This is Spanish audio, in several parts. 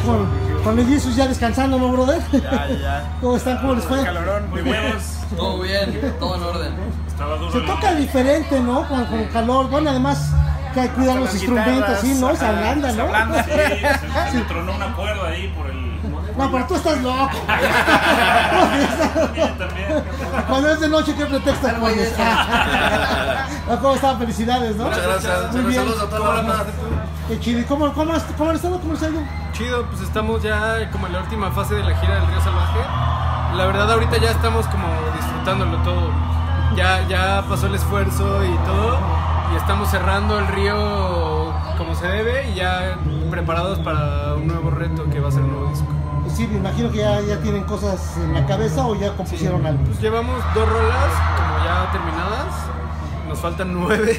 con el Jesus ya descansando, ¿no, brother? Ya. ¿Cómo están? ¿Cómo les fue? Calorón, muy huevos. Todo bien, todo en orden. Se toca diferente, ¿no? Con calor. Bueno, además que hay que cuidar los instrumentos, ¿sí? ¿No? Se ablanda, ¿no? Se tronó una cuerda ahí por el... No, pero tú estás loco. También. Cuando es de noche, ¿qué pretexto pones? ¿Cómo están? Felicidades, ¿no? Muchas gracias. Muy bien. Saludos a toda la banda. Qué chido. ¿Y cómo han estado? ¿Cómo les ha ido? Chido, pues estamos ya como en la última fase de la gira del Río Salvaje. La verdad ahorita ya estamos como disfrutándolo todo. Ya pasó el esfuerzo y todo. Y estamos cerrando el río como se debe y ya preparados para un nuevo reto que va a ser un nuevo disco. Sí, me imagino que ya tienen cosas en la cabeza o ya compusieron algo. Pues llevamos 2 rolas como ya terminadas. Nos faltan 9.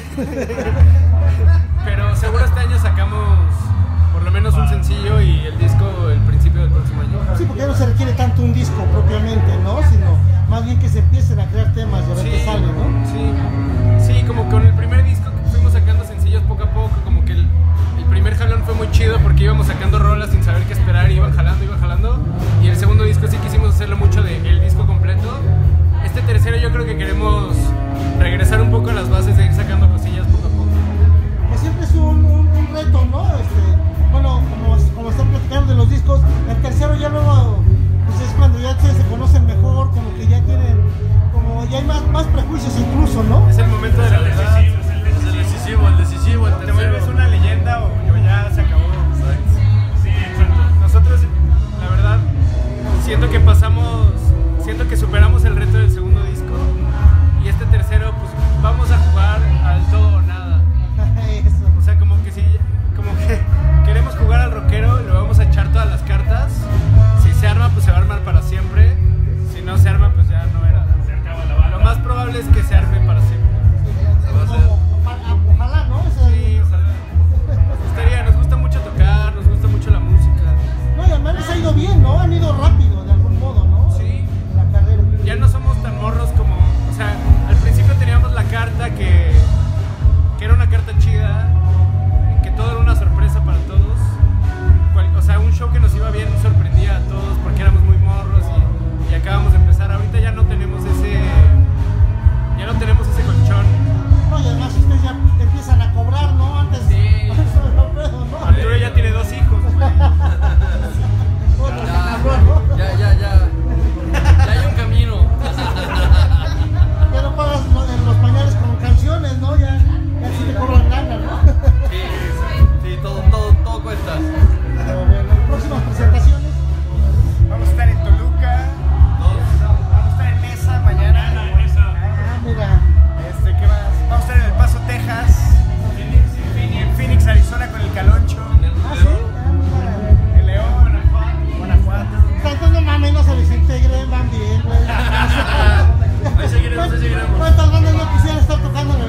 Pero seguro este año sacamos por lo menos un sencillo y el disco el principio del próximo año. Sí, porque ya no se requiere tanto un disco propiamente, ¿no? Sino más bien que se empiecen a crear temas y a ver qué sale, ¿no? Sí, como con el primer disco que fuimos sacando sencillos poco a poco, como que el primer jalón fue muy chido porque íbamos sacando rolas sin saber qué esperar y iban jalando. Y el segundo disco sí quisimos hacerlo mucho del disco completo. Este tercero yo creo que queremos regresar un poco a las bases de ir sacando cosillas poco a poco. Que siempre es un reto, ¿no? Bueno, como están platicando de los discos, el tercero ya luego pues es cuando ya se conocen mejor, como que ya tienen, como ya hay más prejuicios incluso, ¿no? Es el momento de la verdad. El decisivo, el Te vuelves tercero. una leyenda o ya se acabó. Sí, exacto. Nosotros, la verdad, siento que superamos el reto del segundo disco y este tercero, pues vamos a jugar al todo o nada. Eso. O sea, como que queremos jugar al rockero, le vamos a echar todas las cartas. Si se arma, pues se va a armar para siempre. Si no se arma, pues ya no era. Se acaba la banda. Lo más probable es que se arme para siempre. Ojalá, ¿no? Sí, ojalá. Nos gusta mucho tocar, nos gusta mucho la música. No, y además les ha ido bien, ¿no? Han ido rápido de algún modo, ¿no? Sí. La carrera. Ya no somos tan morros como, o sea, al principio teníamos la carta que era una carta chida, que todo era una sorpresa para todos. O sea, un show que nos iba bien sorprendía a todos porque éramos muy morros y acabamos de empezar. Ahorita ya no tenemos ese colchón. No, y además ustedes ya empiezan a cobrar, ¿no? Antes. Sí. ¿No? Arturo ya tiene 2 hijos, güey. Ya hay un camino. Ya no pagas los pañales con canciones, ¿no? Ya sí te cobran lana, ¿no? Sí, todo cuesta. Pero bueno, próximas presentaciones. Vamos a estar en Toluca. Vamos a estar en Mesa mañana. Ah, mira. ¿Qué más? Vamos a estar en El Paso, Texas. En Phoenix, Arizona con el Caloncho. Ah, sí. Ah, En León, Guanajuato. mira. Entonces no mames, no se desintegren, van bien, güey. Ahí seguiremos. ¿Cuántas bandas no quisieran estar tocando en